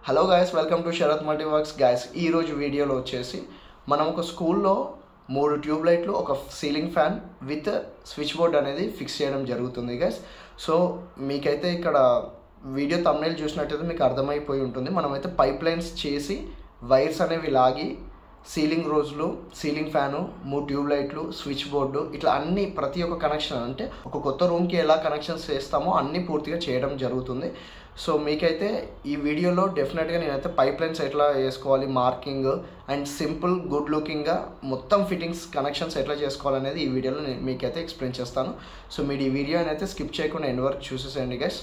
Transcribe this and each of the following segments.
Hello guys, welcome to Sharath multiworks. Guys, ఈరోజు వీడియోలో వచ్చేసి మనం ఒక స్కూల్లో 3 ట్యూబ్ లైట్లు, ఒక ceiling fan with switch board అనేది ఫిక్స్ చేయడం జరుగుతుంది గైస్. సో మీకైతే ఇక్కడ వీడియో థంబ్నెయిల్ చూసినట్టయితే మీకు అర్థమైపోయి ఉంటుంది. మనమైతే పైప్ లైన్స్ చేసి వైర్స్ అనేవి లాగి సీలింగ్ రోజులు, సీలింగ్ ఫ్యాను, 3 ట్యూబ్ లైట్లు, స్విచ్ బోర్డు, ఇట్లా అన్ని ప్రతి ఒక్క కనెక్షన్ అంటే ఒక కొత్త రూమ్కి ఎలా కనెక్షన్స్ చేస్తామో అన్నీ పూర్తిగా చేయడం జరుగుతుంది. సో మీకైతే ఈ వీడియోలో డెఫినెట్గా నేనైతే పైప్ లైన్స్ ఎట్లా వేసుకోవాలి, మార్కింగ్ అండ్ సింపుల్ గుడ్ లుకింగ్గా మొత్తం ఫిట్టింగ్స్ కనెక్షన్స్ ఎట్లా చేసుకోవాలనేది ఈ వీడియోలో నేను మీకైతే ఎక్స్ప్లెయిన్ చేస్తాను. సో మీరు ఈ వీడియోని అయితే స్కిప్ చేయకుండా ఎండ్ వరకు చూసేసేయండి గైస్.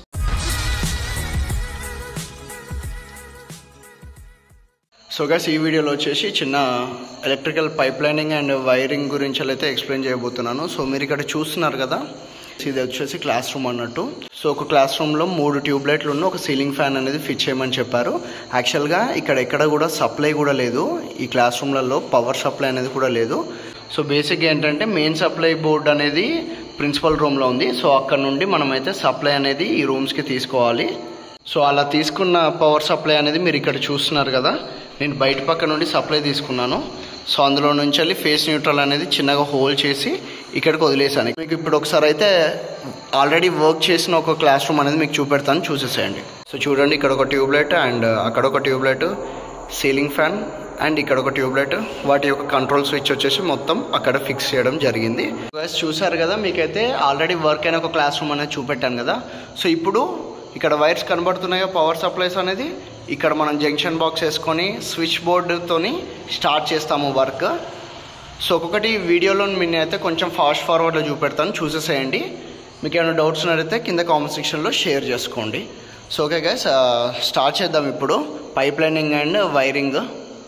సో గైస్, ఈ వీడియోలో వచ్చేసి చిన్న electrical pipe lining and wiring గురించి అయితే ఎక్స్ప్లెయిన్ చేయబోతున్నాను. సో మీరు ఇక్కడ చూస్తున్నారు కదా, ఇది వచ్చేసి క్లాస్ రూమ్ అన్నట్టు. సో ఒక క్లాస్ రూమ్లో 3 ట్యూబ్ లైట్లు ఉన్న ఒక సీలింగ్ ఫ్యాన్ అనేది ఫిట్ చేయమని చెప్పారు. యాక్చువల్గా ఇక్కడ ఎక్కడ కూడా సప్లై కూడా లేదు, ఈ క్లాస్ రూమ్లలో పవర్ సప్లై అనేది కూడా లేదు. సో బేసిక్గా ఏంటంటే మెయిన్ సప్లై బోర్డ్ అనేది ప్రిన్సిపల్ రూమ్లో ఉంది. సో అక్కడ నుండి మనమైతే సప్లై అనేది ఈ రూమ్స్కి తీసుకోవాలి. సో అలా తీసుకున్న పవర్ సప్లై అనేది మీరు ఇక్కడ చూస్తున్నారు కదా, నేను బయట పక్క నుండి సప్లై తీసుకున్నాను. సో అందులో నుంచి వెళ్ళి ఫేస్ న్యూట్రల్ అనేది చిన్నగా హోల్ చేసి ఇక్కడికి వదిలేసాను. మీకు ఇప్పుడు ఒకసారి అయితే ఆల్రెడీ వర్క్ చేసిన ఒక క్లాస్ రూమ్ అనేది మీకు చూపెడతాను, చూసేసేయండి. సో చూడండి, ఇక్కడ ఒక ట్యూబ్ లైట్ అండ్ అక్కడ ఒక tube light, ceiling fan and ఇక్కడ ఒక ట్యూబ్ లైట్, వాటి యొక్క కంట్రోల్ స్విచ్ వచ్చేసి మొత్తం అక్కడ ఫిక్స్ చేయడం జరిగింది. చూసారు కదా, మీకైతే ఆల్రెడీ వర్క్ అయిన ఒక క్లాస్ రూమ్ అనేది చూపెట్టాను కదా. సో ఇప్పుడు ఇక్కడ వైర్స్ కనబడుతున్నాయో పవర్ సప్లైస్ అనేది, ఇక్కడ మనం జంక్షన్ బాక్స్ వేసుకొని స్విచ్ బోర్డుతోని స్టార్ట్ చేస్తాము వర్క్. సో ఒక్కొక్కటి వీడియోలో నేనైతే కొంచెం ఫాస్ట్ ఫార్వర్డ్లో చూపెడతాను, చూసేసేయండి. మీకు ఏమైనా డౌట్స్ ఉన్నారైతే కింద కామెంట్ సెక్షన్లో షేర్ చేసుకోండి. సో ఓకే గైస్, స్టార్ట్ చేద్దాం ఇప్పుడు pipe lining and wiring.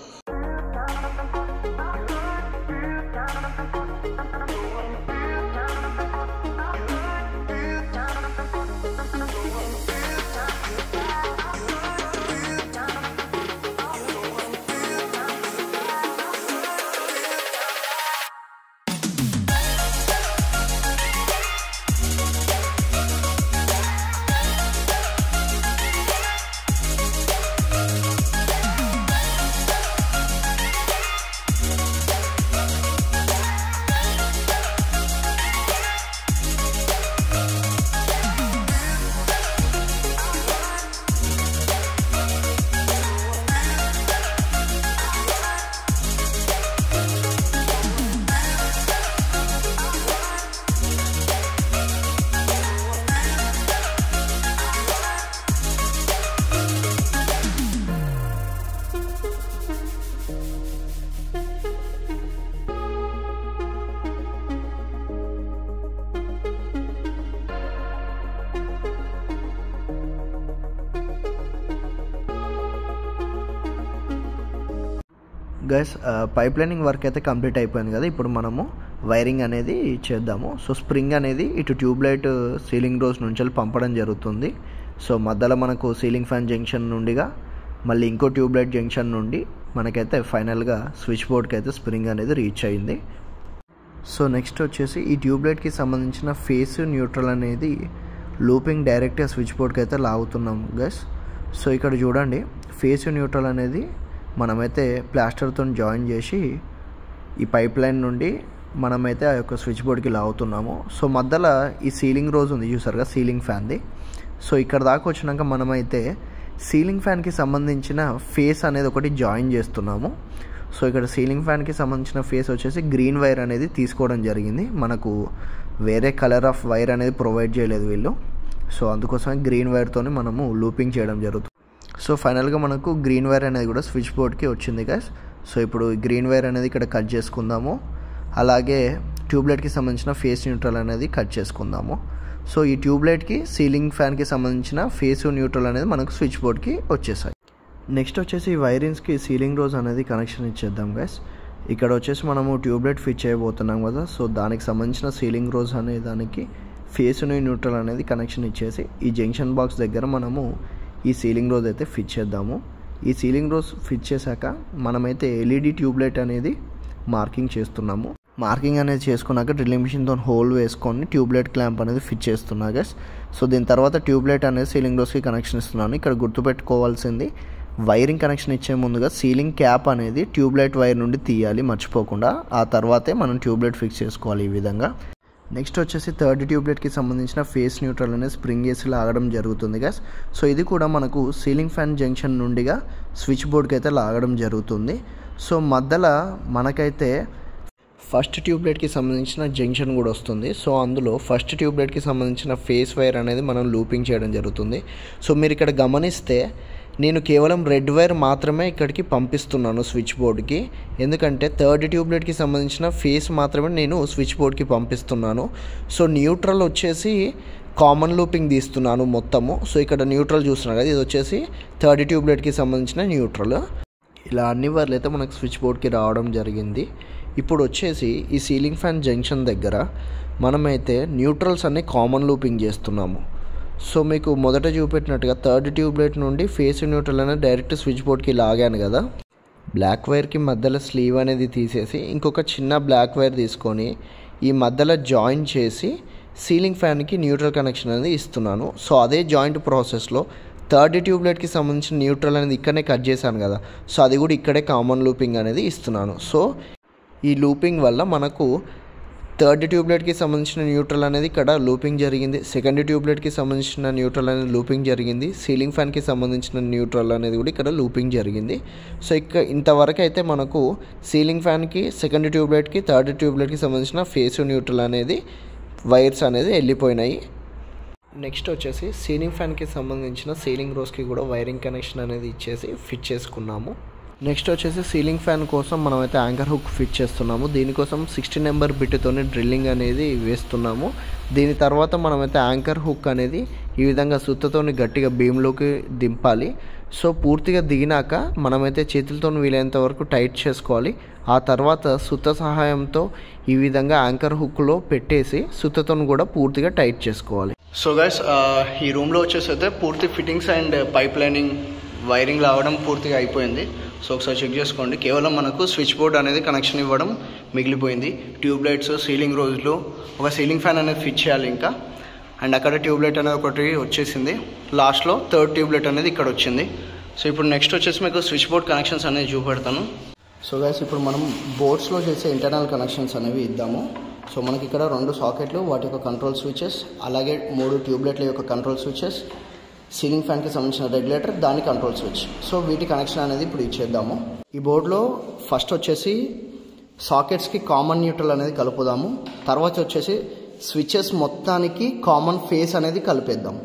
Guys, pipe lining work అయితే కంప్లీట్ అయిపోయింది కదా. ఇప్పుడు మనము వైరింగ్ అనేది చేద్దాము. సో స్ప్రింగ్ అనేది ఇటు ట్యూబ్ లైట్ సీలింగ్ డోర్స్ నుంచి పంపడం జరుగుతుంది. సో మధ్యలో మనకు సీలింగ్ ఫ్యాన్ జంక్షన్ నుండిగా మళ్ళీ ఇంకో ట్యూబ్ లైట్ జంక్షన్ నుండి మనకైతే ఫైనల్గా స్విచ్ బోర్డ్కి అయితే స్ప్రింగ్ అనేది రీచ్ అయింది. సో నెక్స్ట్ వచ్చేసి ఈ ట్యూబ్ లైట్కి సంబంధించిన ఫేస్ న్యూట్రల్ అనేది లూపింగ్ డైరెక్ట్గా స్విచ్ బోర్డ్కి అయితే లాగుతున్నాం గైస్. సో ఇక్కడ చూడండి, ఫేస్ న్యూట్రల్ అనేది మనమైతే ప్లాస్టర్తో జాయిన్ చేసి ఈ పైప్ లైన్ నుండి మనమైతే ఆ యొక్క స్విచ్ బోర్డ్కి లాగుతున్నాము. సో మధ్యలో ఈ సీలింగ్ రోజ్ ఉంది చూసారుగా, సీలింగ్ ఫ్యాన్ది. సో ఇక్కడ దాకా వచ్చినాక మనమైతే సీలింగ్ ఫ్యాన్కి సంబంధించిన ఫేస్ అనేది ఒకటి జాయిన్ చేస్తున్నాము. సో ఇక్కడ సీలింగ్ ఫ్యాన్కి సంబంధించిన ఫేస్ వచ్చేసి గ్రీన్ వైర్ అనేది తీసుకోవడం జరిగింది. మనకు వేరే కలర్ ఆఫ్ వైర్ అనేది ప్రొవైడ్ చేయలేదు వీళ్ళు. సో అందుకోసమే గ్రీన్ వైర్తోని మనము లూపింగ్ చేయడం జరుగుతుంది. సో ఫైనల్గా మనకు గ్రీన్ వైర్ అనేది కూడా స్విచ్ బోర్డ్కి వచ్చింది గైస్. సో ఇప్పుడు గ్రీన్ వైర్ అనేది ఇక్కడ కట్ చేసుకుందాము. అలాగే ట్యూబ్లైట్కి సంబంధించిన ఫేస్ న్యూట్రల్ అనేది కట్ చేసుకుందాము. సో ఈ ట్యూబ్లైట్కి సీలింగ్ ఫ్యాన్కి సంబంధించిన ఫేస్ న్యూట్రల్ అనేది మనకు స్విచ్ బోర్డ్కి వచ్చేసాయి. నెక్స్ట్ వచ్చేసి ఈ వైరింగ్స్కి సీలింగ్ రోజ్ అనేది కనెక్షన్ ఇచ్చేద్దాం గైస్. ఇక్కడ వచ్చేసి మనము ట్యూబ్లైట్ ఫిట్ చేయబోతున్నాం కదా. సో దానికి సంబంధించిన సీలింగ్ రోజ్ అనే దానికి ఫేస్ న్యూట్రల్ అనేది కనెక్షన్ ఇచ్చేసి ఈ జంక్షన్ బాక్స్ దగ్గర మనము ఈ సీలింగ్ రోజ్ అయితే ఫిట్ చేద్దాము. ఈ సీలింగ్ రోజ్ ఫిట్ చేశాక మనమైతే ఎల్ఈడి ట్యూబ్లైట్ అనేది మార్కింగ్ చేస్తున్నాము. మార్కింగ్ అనేది చేసుకున్నాక డ్రిల్లింగ్ మిషన్తో హోల్ వేసుకొని ట్యూబ్లైట్ క్లాంప్ అనేది ఫిట్ చేస్తున్నా గైస్. సో దీని తర్వాత ట్యూబ్లైట్ అనేది సీలింగ్ డోర్స్కి కనెక్షన్ ఇస్తున్నాను. ఇక్కడ గుర్తుపెట్టుకోవాల్సింది వైరింగ్ కనెక్షన్ ఇచ్చే ముందుగా సీలింగ్ క్యాప్ అనేది ట్యూబ్లైట్ వైర్ నుండి తీయాలి మర్చిపోకుండా. ఆ తర్వాతే మనం ట్యూబ్లైట్ ఫిక్స్ చేసుకోవాలి ఈ విధంగా. నెక్స్ట్ వచ్చేసి థర్డ్ ట్యూబ్లైట్కి సంబంధించిన ఫేస్ న్యూట్రల్ అనేది స్ప్రింగ్ వేసి లాగడం జరుగుతుంది గైస్. సో ఇది కూడా మనకు సీలింగ్ ఫ్యాన్ జంక్షన్ నుండిగా స్విచ్ బోర్డ్కి అయితే లాగడం జరుగుతుంది. సో మధ్యలో మనకైతే ఫస్ట్ ట్యూబ్లైట్కి సంబంధించిన జంక్షన్ కూడా వస్తుంది. సో అందులో ఫస్ట్ ట్యూబ్లైట్కి సంబంధించిన ఫేస్ వైర్ అనేది మనం లూపింగ్ చేయడం జరుగుతుంది. సో మీరు ఇక్కడ గమనిస్తే నేను కేవలం రెడ్ వైర్ మాత్రమే ఇక్కడికి పంపిస్తున్నాను స్విచ్ బోర్డ్కి. ఎందుకంటే థర్డ్ ట్యూబ్లైట్కి సంబంధించిన ఫేస్ మాత్రమే నేను స్విచ్ బోర్డ్కి పంపిస్తున్నాను. సో న్యూట్రల్ వచ్చేసి కామన్ లూపింగ్ తీస్తున్నాను మొత్తము. సో ఇక్కడ న్యూట్రల్ చూస్తున్నారు కదా, ఇది వచ్చేసి థర్డ్ ట్యూబ్లైట్కి సంబంధించిన న్యూట్రల్. ఇలా అన్ని వైర్లు అయితే మనకు స్విచ్ బోర్డ్కి రావడం జరిగింది. ఇప్పుడు వచ్చేసి ఈ సీలింగ్ ఫ్యాన్ జంక్షన్ దగ్గర మనమైతే న్యూట్రల్స్ అన్ని కామన్ లూపింగ్ చేస్తున్నాము. సో మీకు మొదట చూపెట్టినట్టుగా థర్డ్ ట్యూబ్లైట్ నుండి ఫేస్ న్యూట్రల్ అనేది డైరెక్ట్ స్విచ్ బోర్డ్కి లాగాను కదా. బ్లాక్ వైర్కి మధ్యలో స్లీవ్ అనేది తీసేసి ఇంకొక చిన్న బ్లాక్ వైర్ తీసుకొని ఈ మధ్యలో జాయిన్ చేసి సీలింగ్ ఫ్యాన్కి న్యూట్రల్ కనెక్షన్ అనేది ఇస్తున్నాను. సో అదే జాయింట్ ప్రాసెస్లో థర్డ్ ట్యూబ్లైట్కి సంబంధించిన న్యూట్రల్ అనేది ఇక్కడనే కట్ చేశాను కదా, సో అది కూడా ఇక్కడే కామన్ లూపింగ్ అనేది ఇస్తున్నాను. సో ఈ లూపింగ్ వల్ల మనకు థర్డ్ ట్యూబ్లైట్కి సంబంధించిన న్యూట్రల్ అనేది ఇక్కడ లూపింగ్ జరిగింది, సెకండ్ ట్యూబ్లైట్కి సంబంధించిన న్యూట్రల్ అనేది లూపింగ్ జరిగింది, సీలింగ్ ఫ్యాన్కి సంబంధించిన న్యూట్రల్ అనేది కూడా ఇక్కడ లూపింగ్ జరిగింది. సో ఇంతవరకు అయితే మనకు సీలింగ్ ఫ్యాన్కి, సెకండ్ ట్యూబ్లైట్కి, థర్డ్ ట్యూబ్లైట్కి సంబంధించిన ఫేస్ న్యూట్రల్ అనేది వైర్స్ అనేది వెళ్ళిపోయినాయి. నెక్స్ట్ వచ్చేసి సీలింగ్ ఫ్యాన్కి సంబంధించిన సీలింగ్ రోస్కి కూడా వైరింగ్ కనెక్షన్ అనేది ఇచ్చేసి ఫిట్ చేసుకున్నాము. నెక్స్ట్ వచ్చేసి సీలింగ్ ఫ్యాన్ కోసం మనమైతే యాంకర్ హుక్ ఫిట్ చేస్తున్నాము. దీనికోసం 16 నెంబర్ బిట్తోనే డ్రిల్లింగ్ అనేది వేస్తున్నాము. దీని తర్వాత మనమైతే యాంకర్ హుక్ అనేది ఈ విధంగా సుత్తతోని గట్టిగా బీమ్లోకి దింపాలి. సో పూర్తిగా దిగినాక మనమైతే చేతులతో వీలైనంత వరకు టైట్ చేసుకోవాలి. ఆ తర్వాత సుత్త సహాయంతో ఈ విధంగా యాంకర్ హుక్లో పెట్టేసి సుత్తతో కూడా పూర్తిగా టైట్ చేసుకోవాలి. సో గైస్, ఈ రూమ్లో వచ్చేసి అయితే పూర్తి fittings and pipe lining wiring రావడం పూర్తిగా అయిపోయింది. సో ఒకసారి చెక్ చేసుకోండి. కేవలం మనకు స్విచ్ బోర్డ్ అనేది కనెక్షన్ ఇవ్వడం మిగిలిపోయింది. ట్యూబ్లైట్స్, సీలింగ్ రోజులు, ఒక సీలింగ్ ఫ్యాన్ అనేది ఫిట్ చేయాలి ఇంకా. అండ్ అక్కడ ట్యూబ్లైట్ అనేది ఒకటి వచ్చేసింది. లాస్ట్లో థర్డ్ ట్యూబ్లైట్ అనేది ఇక్కడ వచ్చింది. సో ఇప్పుడు నెక్స్ట్ వచ్చేసి మీకు స్విచ్ బోర్డ్ కనెక్షన్స్ అనేది చూపెడతాను. సో గైస్, ఇప్పుడు మనం బోర్డ్స్లో చేసే ఇంటర్నల్ కనెక్షన్స్ అనేవి ఇద్దాము. సో మనకి ఇక్కడ 2 సాకెట్లు, వాటి యొక్క కంట్రోల్ స్విచెస్, అలాగే 3 ట్యూబ్లైట్ల యొక్క కంట్రోల్ స్విచెస్, సీలింగ్ ఫ్యాన్కి సంబంధించిన రెగ్యులేటర్, దాని కంట్రోల్ స్విచ్. సో వీటి కనెక్షన్ అనేది ఇప్పుడు ఇచ్చేద్దాము. ఈ బోర్డులో ఫస్ట్ వచ్చేసి సాకెట్స్కి కామన్ న్యూట్రల్ అనేది కలుపుదాము. తర్వాత వచ్చేసి స్విచెస్ మొత్తానికి కామన్ ఫేస్ అనేది కలిపేద్దాం.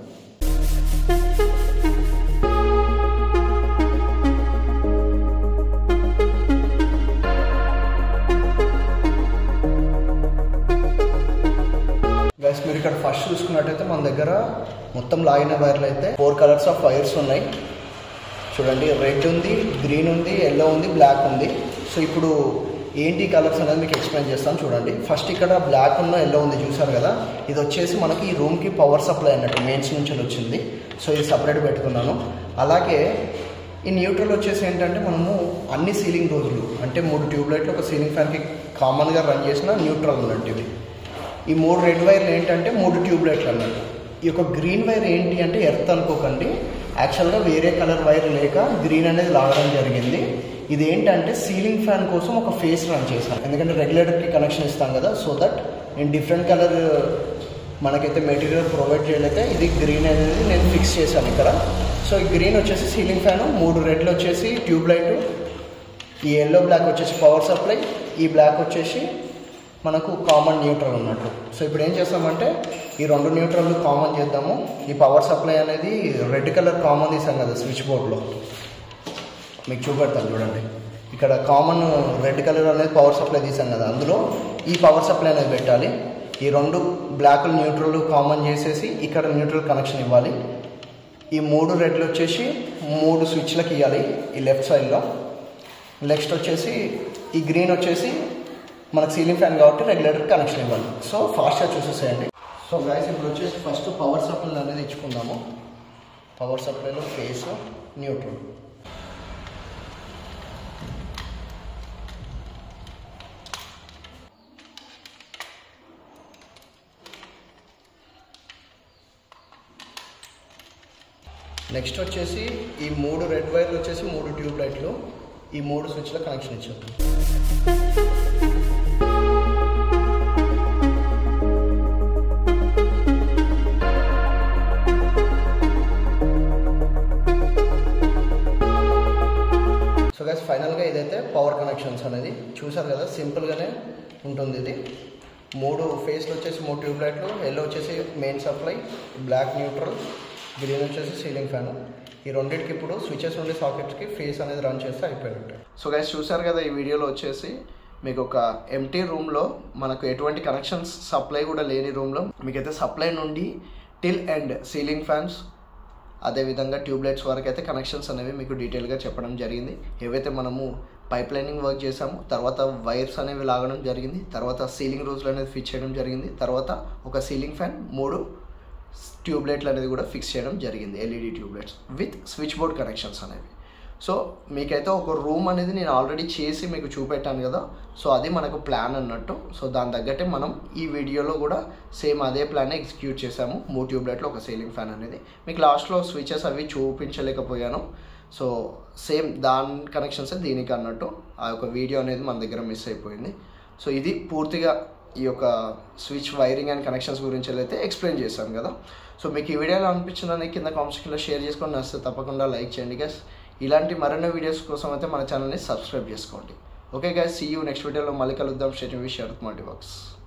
మీరు ఇక్కడ ఫస్ట్ చూసుకున్నట్టయితే మన దగ్గర మొత్తం లాగిన వైర్లు అయితే 4 కలర్స్ ఆఫ్ వైర్స్ ఉన్నాయి. చూడండి, రెడ్ ఉంది, గ్రీన్ ఉంది, ఎల్లో ఉంది, బ్లాక్ ఉంది. సో ఇప్పుడు ఏంటి కలర్స్ అనేది మీకు ఎక్స్ప్లెయిన్ చేస్తాను. చూడండి, ఫస్ట్ ఇక్కడ బ్లాక్ ఉన్న ఎల్లో ఉంది చూసారు కదా, ఇది వచ్చేసి మనకి ఈ రూమ్కి పవర్ సప్లై అన్నట్టు మెయిన్స్ నుంచి వచ్చింది. సో ఇది సపరేట్ పెట్టుకున్నాను. అలాగే ఈ న్యూట్రల్ వచ్చేసి ఏంటంటే మనము అన్ని సీలింగ్ రోజులు అంటే 3 ట్యూబ్లైట్లు ఒక సీలింగ్ ఫ్యాన్కి కామన్గా రన్ చేసిన న్యూట్రల్ అన్నట్టు ఇది. ఈ 3 రెడ్ వైర్లు ఏంటంటే 3 ట్యూబ్లైట్లు అన్నట్టు. ఈ యొక్క గ్రీన్ వైర్ ఏంటి అంటే ఎర్త్ అనుకోకండి, యాక్చువల్గా వేరే కలర్ వైర్ లేక గ్రీన్ అనేది లాగడం జరిగింది. ఇది ఏంటంటే సీలింగ్ ఫ్యాన్ కోసం ఒక ఫేస్ రన్ చేశాను, ఎందుకంటే రెగ్యులేటర్కి కనెక్షన్ ఇస్తాం కదా. సో దట్ నేను డిఫరెంట్ కలర్ మనకైతే మెటీరియల్ ప్రొవైడ్ చేయలేక ఇది గ్రీన్ అనేది నేను ఫిక్స్ చేశాను ఇక్కడ. సో ఈ గ్రీన్ వచ్చేసి సీలింగ్ ఫ్యాను, 3 రెడ్లు వచ్చేసి ట్యూబ్లైట్, ఈ ఎల్లో బ్లాక్ వచ్చేసి పవర్ సప్లై, ఈ బ్లాక్ వచ్చేసి మనకు కామన్ న్యూట్రల్ అన్నట్టు. సో ఇప్పుడు ఏం చేస్తామంటే ఈ 2 న్యూట్రల్ కామన్ చేద్దాము. ఈ పవర్ సప్లై అనేది రెడ్ కలర్ కామన్ తీసాం కదా స్విచ్ బోర్డ్లో, మీకు చూపెడతాను చూడండి. ఇక్కడ కామన్ రెడ్ కలర్ అనేది పవర్ సప్లై తీసాం కదా, అందులో ఈ పవర్ సప్లై అనేది పెట్టాలి. ఈ 2 బ్లాక్ న్యూట్రల్ కామన్ చేసేసి ఇక్కడ న్యూట్రల్ కనెక్షన్ ఇవ్వాలి. ఈ 3 రెడ్లు వచ్చేసి 3 స్విచ్లకు ఇవ్వాలి ఈ లెఫ్ట్ సైడ్లో. నెక్స్ట్ వచ్చేసి ఈ గ్రీన్ వచ్చేసి మనకు సీలింగ్ ఫ్యాన్ కాబట్టి రెగ్యులేటర్ కనెక్షన్ ఇవ్వాలి. సో ఫాస్ట్గా చూసేసేయండి. సో గైస్, ఇప్పుడు వచ్చేసి ఫస్ట్ పవర్ సప్లై అనేది ఇచ్చుకుందాము. పవర్ సప్లైలో ఫేస్, న్యూట్రల్. నెక్స్ట్ వచ్చేసి ఈ 3 రెడ్ వైర్లు వచ్చేసి 3 ట్యూబ్ లైట్లు, ఈ 3 స్విచ్ల కనెక్షన్ ఇచ్చాము. సో గైస్ ఫైనల్గా ఇదైతే పవర్ కనెక్షన్స్ అనేది చూసారు కదా, సింపుల్గానే ఉంటుంది. ఇది 3 ఫేస్లు వచ్చేసి 3 ట్యూబ్ లైట్లు, ఎల్లో వచ్చేసి main supply, black neutral, green వచ్చేసి సీలింగ్ ఫ్యాన్. ఈ రెండింటికి ఇప్పుడు స్విచెస్ నుండి సాకెట్స్కి ఫేస్ అనేది రన్ చేస్తే అయిపోయినట్టు. సో గైస్ చూసారు కదా, ఈ వీడియోలో వచ్చేసి మీకు ఒక ఎంటీ రూమ్లో మనకు ఎటువంటి కనెక్షన్స్ సప్లై కూడా లేని రూమ్లో మీకైతే సప్లై నుండి టిల్ ఎండ్ సీలింగ్ ఫ్యాన్స్ అదేవిధంగా ట్యూబ్లైట్స్ వరకు అయితే కనెక్షన్స్ అనేవి మీకు డీటెయిల్గా చెప్పడం జరిగింది. ఏవైతే మనము పైప్ లైనింగ్ వర్క్ చేసాము, తర్వాత వైర్స్ అనేవి లాగడం జరిగింది, తర్వాత సీలింగ్ రోజులు అనేది ఫిక్స్ చేయడం జరిగింది, తర్వాత ఒక సీలింగ్ ఫ్యాన్ 3 ట్యూబ్లైట్లు అనేది కూడా ఫిక్స్ చేయడం జరిగింది, LED tubelights with switch board connections అనేవి. సో మీకైతే ఒక రూమ్ అనేది నేను ఆల్రెడీ చేసి మీకు చూపెట్టాను కదా, సో అది మనకు ప్లాన్ అన్నట్టు. సో దాని తగ్గట్టే మనం ఈ వీడియోలో కూడా సేమ్ అదే ప్లాన్ ఎగ్జిక్యూట్ చేసాము. 3 ట్యూబ్లైట్లు, ఒక సీలింగ్ ఫ్యాన్ అనేది. మీకు లాస్ట్లో స్విచెస్ అవి చూపించలేకపోయాను, సో సేమ్ దాని కనెక్షన్స్ దీనికి అన్నట్టు ఆ యొక్క వీడియో అనేది మన దగ్గర మిస్ అయిపోయింది. సో ఇది పూర్తిగా ఈ యొక్క స్విచ్ వైరింగ్ అండ్ కనెక్షన్స్ గురించి అయితే ఎక్స్ప్లెయిన్ చేశాను కదా. సో మీకు ఈ వీడియోలో అనిపించిందని కింద కామెంట్ సెక్షన్లో షేర్ చేసుకొని నచ్చితే తప్పకుండా లైక్ చేయండి గైస్. ఇలాంటి మరిన్ని వీడియోస్ కోసం అయితే మన ఛానల్ని సబ్స్క్రైబ్ చేసుకోండి. Okay guys, see you next వీడియోలో మళ్ళీ కలుద్దాం. Stay tuned with Sharath మల్టీవర్క్స్.